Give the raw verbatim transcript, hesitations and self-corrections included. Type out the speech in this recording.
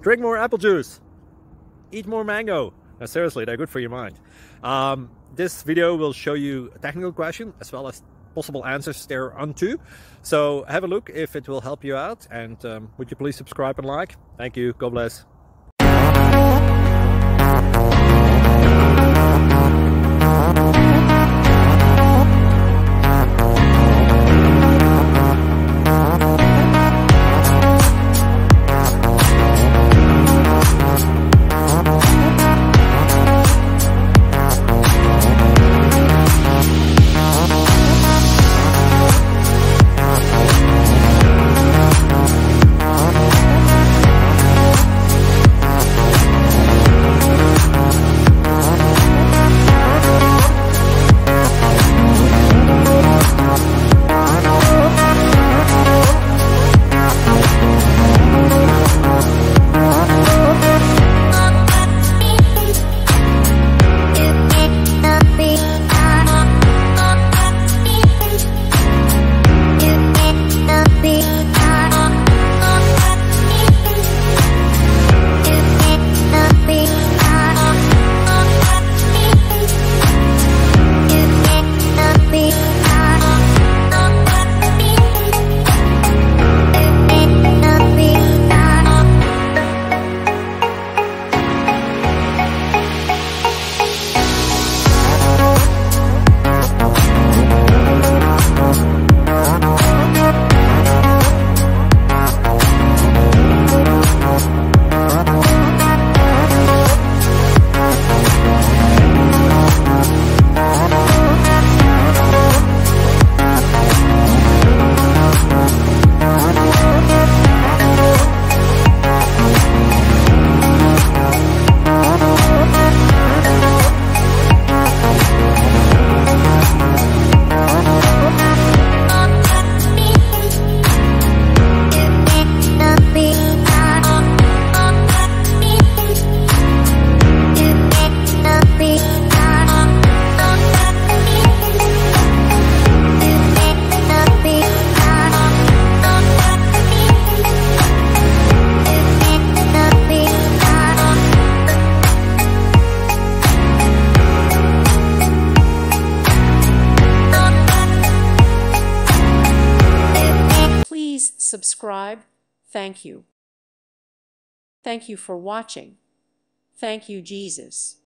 drink more apple juice, eat more mango. Now, seriously, they're good for your mind. Um, this video will show you a technical question as well as possible answers thereunto. So have a look if it will help you out, and um, would you please subscribe and like? Thank you. God bless. Subscribe. Thank you. Thank you for watching. Thank you, Jesus.